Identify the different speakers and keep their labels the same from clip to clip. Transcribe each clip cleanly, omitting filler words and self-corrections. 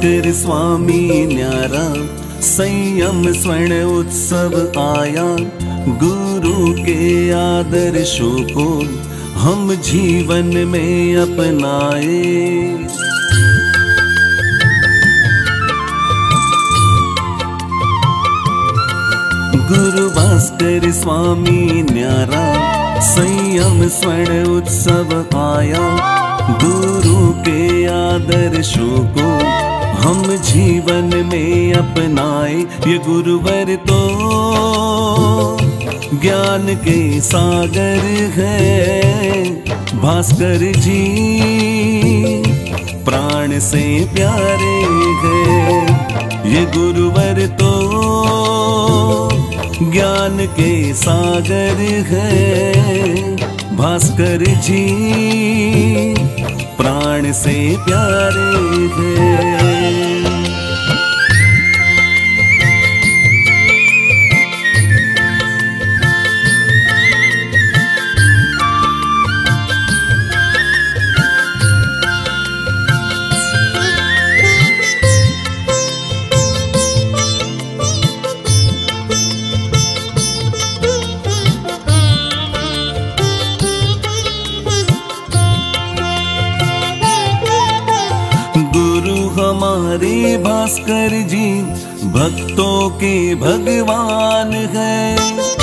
Speaker 1: भास्कर स्वामी न्यारा, संयम स्वर्ण उत्सव आया। गुरु के आदर्शों को हम जीवन में अपनाए। गुरु भास्कर स्वामी न्यारा, संयम स्वर्ण उत्सव आया। गुरु के आदर्शों को हम जीवन में अपनाए। ये गुरुवर तो ज्ञान के सागर है, भास्कर जी प्राण से प्यारे हैं। ये गुरुवर तो ज्ञान के सागर है, भास्कर जी प्राण से प्यारे हैं। हमारे भास्कर जी भक्तों के भगवान है।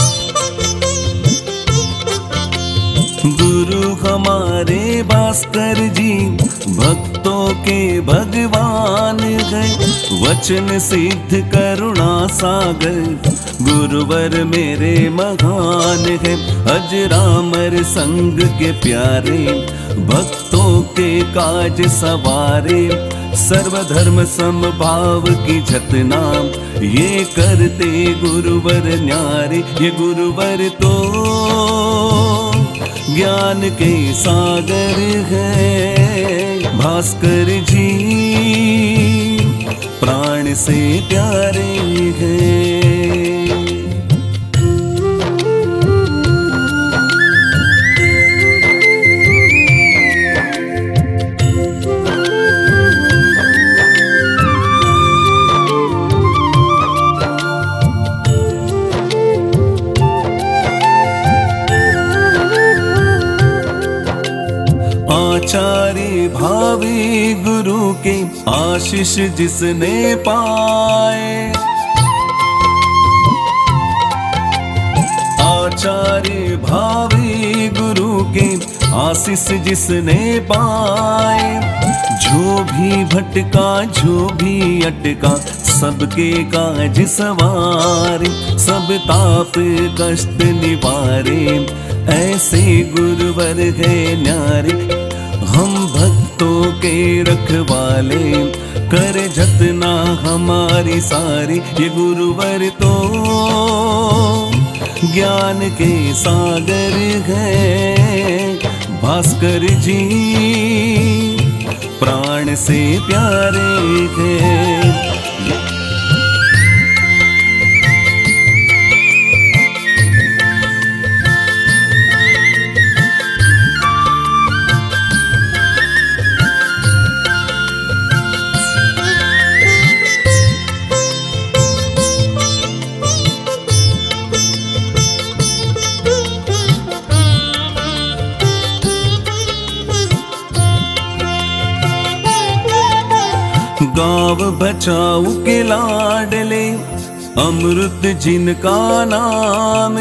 Speaker 1: गुरु हमारे भास्कर जी भक्तों के भगवान है। वचन सिद्ध करुणा सागर गुरुवर मेरे महान है। अजरामर संग के प्यारे भक्तों के काज सवारे। सर्वधर्म समभाव की जतना ये करते गुरुवर न्यारे। ये गुरुवर तो ज्ञान के सागर है, भास्कर जी प्राण से प्यारे हैं। आचार्य भावी गुरु के आशीष जिसने पाए। आचार्य भावी गुरु के आशीष जिसने पाए। जो भी भटका जो भी अटका सबके काज सवारे। सब ताप कष्ट निवारे ऐसे गुरुवर है न्यारे। हम भक्तों के रखवाले कर जतना हमारी सारी। ये गुरुवर तो ज्ञान के सागर है, भास्कर जी प्राण से प्यारे हैं। गाँव बचाऊ के लाडले अमृत जिनका नाम।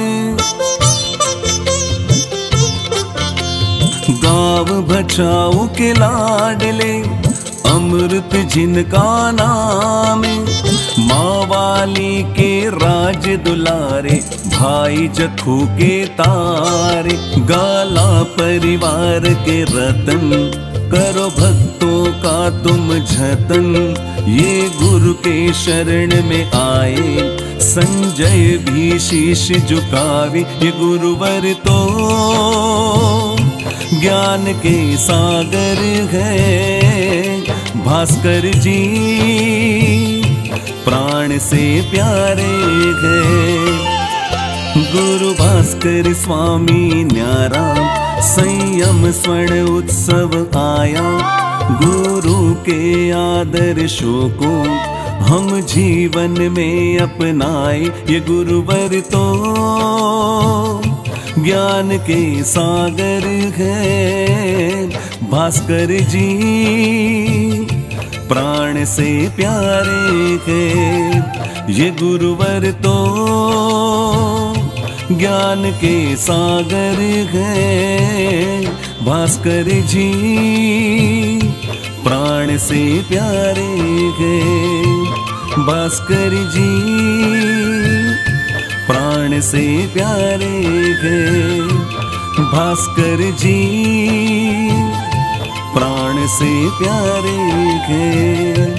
Speaker 1: गाँव बचाऊ के लाडले अमृत जिनका नाम। माँ वाली के राज दुलारे भाई जखू के तारे। गाला परिवार के रतन करो भक्तों का तुम जतन। ये गुरु के शरण में आए संजय भी शीश झुकावे। ये गुरुवर तो ज्ञान के सागर है, भास्कर जी प्राण से प्यारे हैं। गुरु भास्कर स्वामी न्यारा, संयम स्वर्ण उत्सव आया। गुरु के आदर्शों को हम जीवन में अपनाए। ये गुरुवर तो ज्ञान के सागर है। भास्कर जी प्राण से प्यारे हैं। ये गुरुवर तो ज्ञान के सागर है। भास्कर जी प्राण से प्यारे हैं। भास्कर जी प्राण से प्यारे हैं। भास्कर जी प्राण से प्यारे हैं।